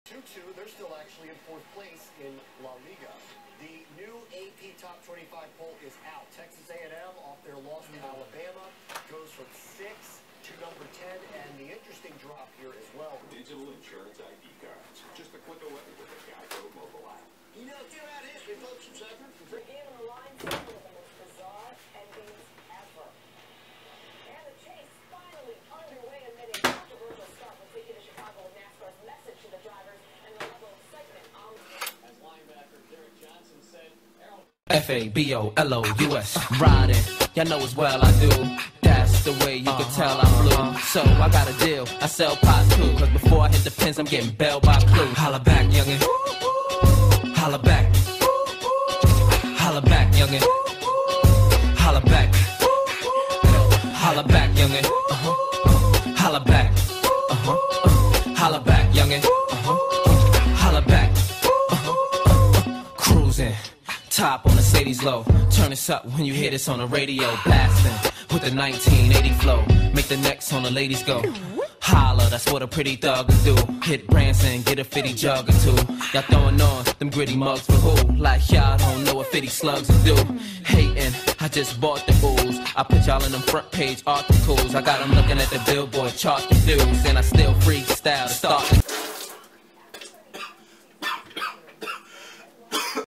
2-2, they're still actually in fourth place in La Liga. The new AP Top 25 poll is out. Texas A&M, off their loss to Alabama, goes from 6 to number 10, and the interesting drop here as well. Digital insurance ID cards. Just a click away with the Geico mobile app. You know, throughout history, folks have said, the game on the line is one of the most bizarre endings ever. And the chase finally underway amid a controversial start with taking to Chicago and NASCAR's message to the drivers and the level of excitement on the field. As linebacker Derek Johnson said, FABULOS, riding, y'all know as well I do. That's the way you can tell I'm blue. So I got a deal, I sell pots too. Cause before I hit the pins, I'm getting bailed by Clue. Holla back, youngin'. Holla back. Holla back, youngin'. Holla back. Holla back, youngin'. Holla back. Holla back, youngin'. Holla back. Cruising. Top on the Sadie's low. Turn this up when you hear this on the radio. Blasting with the 1980 flow. Make the necks on the ladies go. Holla, that's what a pretty thug would do. Hit Branson, get a 50 jug or two. Y'all throwing on them gritty mugs for who? Like y'all don't know what 50 slugs will do. Hating, I just bought the booze. I put y'all in them front page articles. I got them looking at the Billboard chart, the views. And I still freestyle to start.